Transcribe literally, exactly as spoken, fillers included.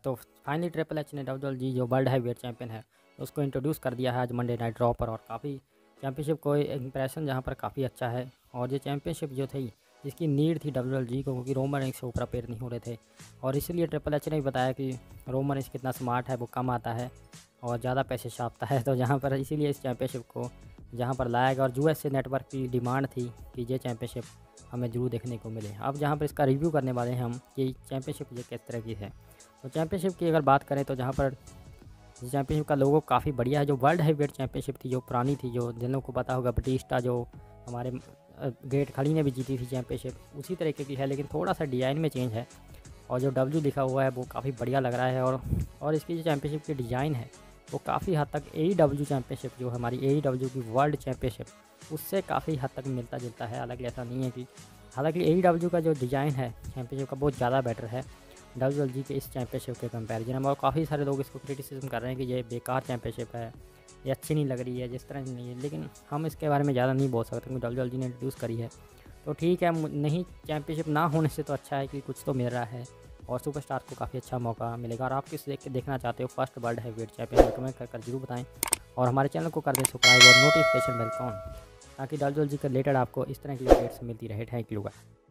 तो finally triple H ने W W E जो वर्ल्ड हैवीवेट चैंपियन है उसको इंट्रोड्यूस कर दिया है आज मंडे नाइट रॉ पर। और काफ़ी चैंपियनशिप को इंप्रेशन जहाँ पर काफ़ी अच्छा है। और ये चैंपियनशिप जो थी जिसकी नीड थी डब्ल्यू डब्ल्यू ई को, क्योंकि रोमन रेंस से ऊपर अपेयर नहीं हो रहे थे। और इसीलिए ट्रिपल एच ने भी बताया कि रोमन रेंस कितना स्मार्ट है, वो कम आता है और ज़्यादा पैसे छापता है। तो जहाँ पर इसीलिए इस चैंपियनशिप को जहाँ पर लाया गया। और यूएसए नेटवर्क की डिमांड थी कि ये चैंपियनशिप हमें जरूर देखने को मिले। अब जहाँ पर इसका रिव्यू करने वाले हैं हम कि चैंपियनशिप ये किस तरह की है। तो चैंपियनशिप की अगर बात करें तो जहाँ पर चैंपियनशिप का लोगो काफ़ी बढ़िया है। जो वर्ल्ड हैवीवेट चैंपियनशिप थी जो पुरानी थी, जो जिन लोगों को पता होगा बटिस्टा जो हमारे ग्रेट खली ने भी जीती थी चैंपियनशिप, उसी तरीके की है, लेकिन थोड़ा सा डिज़ाइन में चेंज है। और जो डब्ल्यू लिखा हुआ है वो काफ़ी बढ़िया लग रहा है। और और इसकी जो चैंपियनशिप की डिज़ाइन है वो काफ़ी हद तक ए ई डब्ल्यू चैंपियनशिप जो हमारी ए ई डब्ल्यू की वर्ल्ड चैंपियनशिप उससे काफ़ी हद तक मिलता जुलता है। हालांकि ऐसा नहीं है कि हालांकि ए ई डब्ल्यू का जो डिज़ाइन है चैंपियनशिप का बहुत ज़्यादा बेटर है डब्ल्यू डब्ल्यू के इस चैंपियनशिप के कंपैरिजन में। और काफ़ी सारे लोग इसको क्रिटिसिज्म कर रहे हैं कि ये बेकार चैंपियनशिप है, ये अच्छी नहीं लग रही है, जिस तरह नहीं है। लेकिन हम इसके बारे में ज़्यादा नहीं बोल सकते क्योंकि डब्ल्यू डब्ल्यू ने इंट्रोड्यूस करी है। तो ठीक है, नहीं चैंपियनशिप ना होने से तो अच्छा है कि कुछ तो मिल रहा है और सुपरस्टार को काफ़ी अच्छा मौका मिलेगा। और आप किस देख के देखना चाहते हो first world heavyweight champion, comment कर कर जरूर बताएं। और हमारे चैनल को कर दें सब्सक्राइब और नोटिफिकेशन बेल ऑन, ताकि डब्ल्यू डब्ल्यू के रिलेटेड आपको इस तरह की अपडेट्स मिलती रहे। Thank you.